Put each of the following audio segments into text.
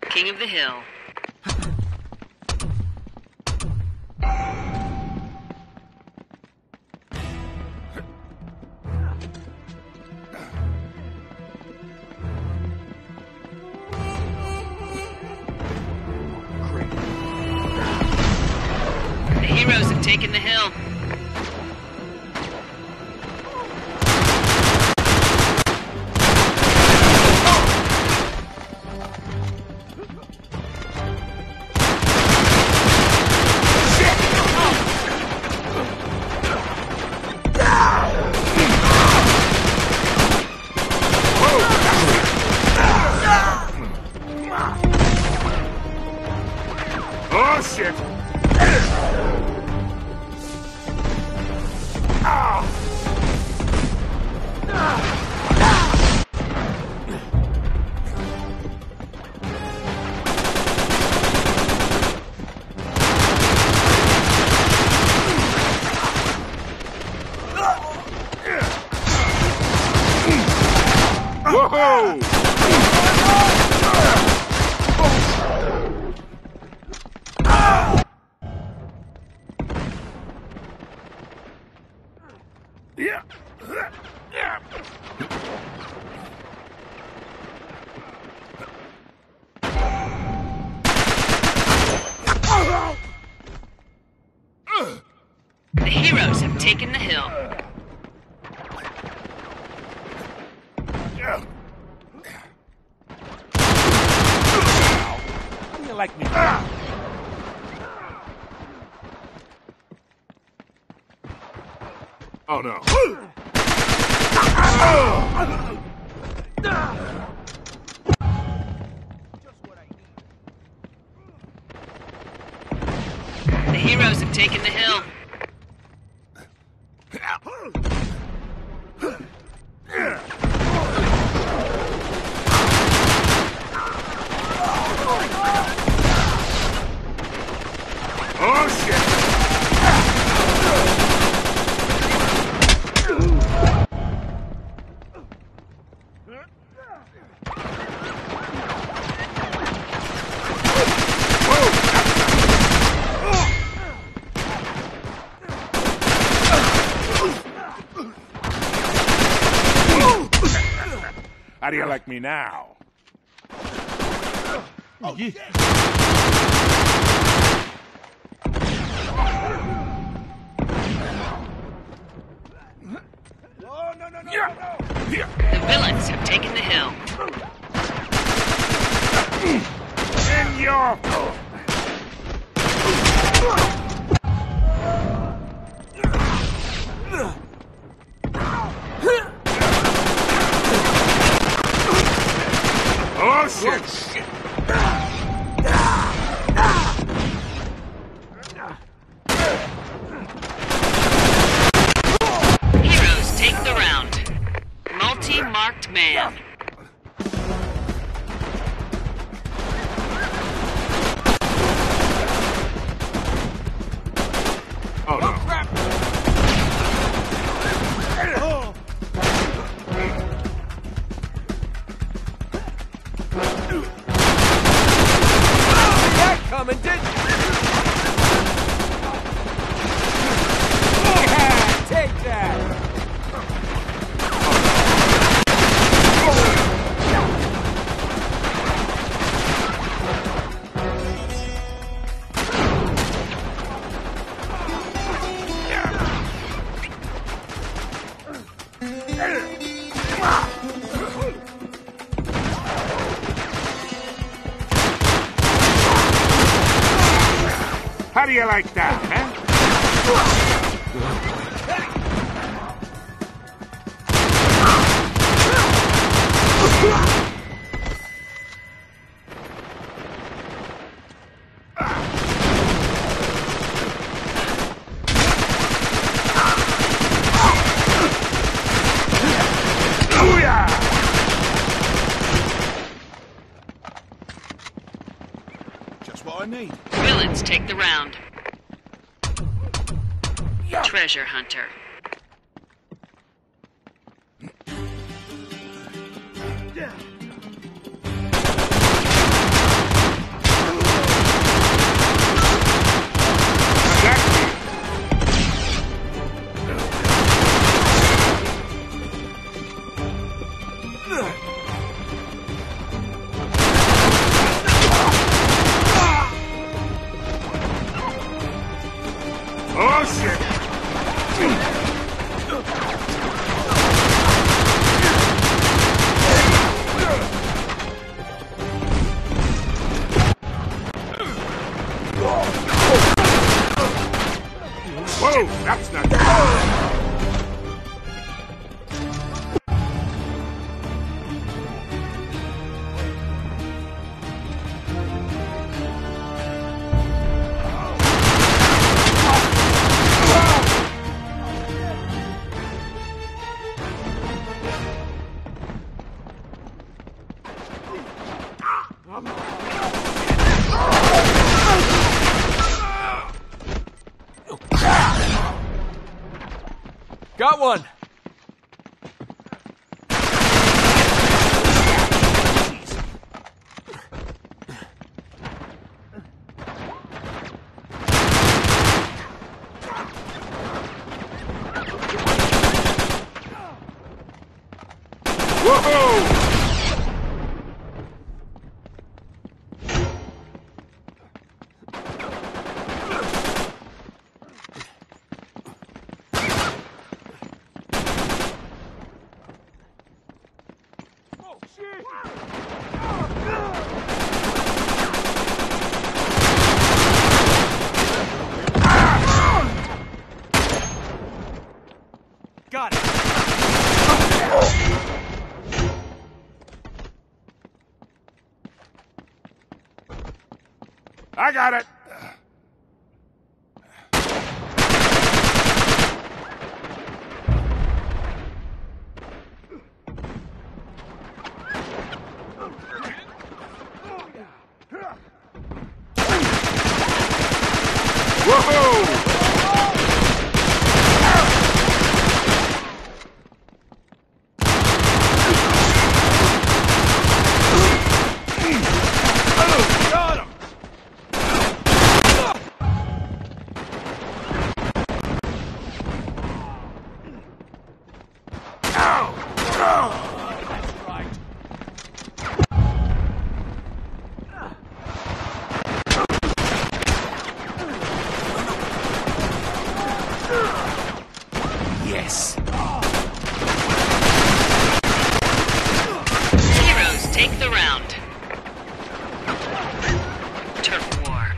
King of the hill. The heroes have taken the hill. Oh, shit! Whoa! Yeah. The heroes have taken the hill. How do you like me? Oh no. The heroes have taken the hill. Oh shit! How do you like me now? Oh, yeah. Oh, no, no, no, no, no. The villains have taken the hill. In your... Oh, shit! Heroes take the round. Multi-marked man. Oh, no. Crap! Coming, did you? Yeah, take that! How do you like that, huh? Just what I need. Villains take the round. Treasure hunter. Got one! Whoa! Got it! I got it! Whoa! Yes! Heroes take the round. Turf war.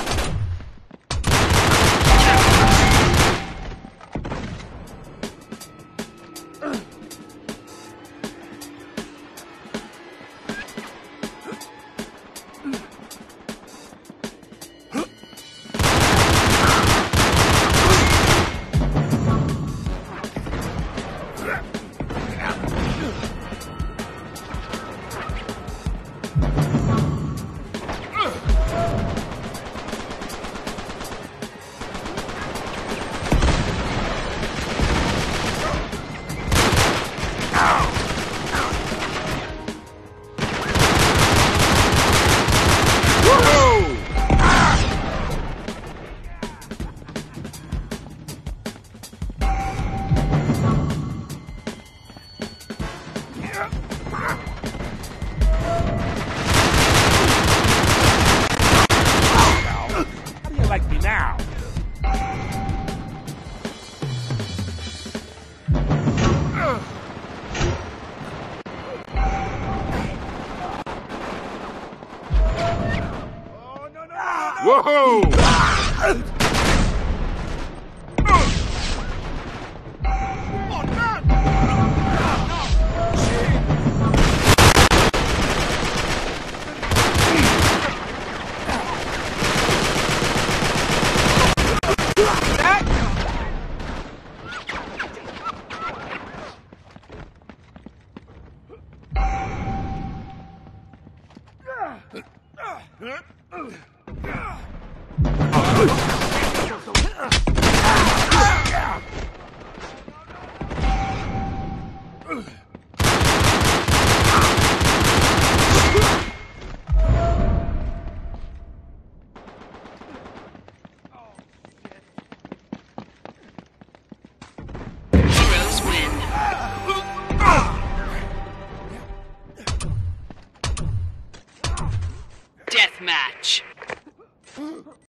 How do you like me now? Whoa! Heroes win. Death match.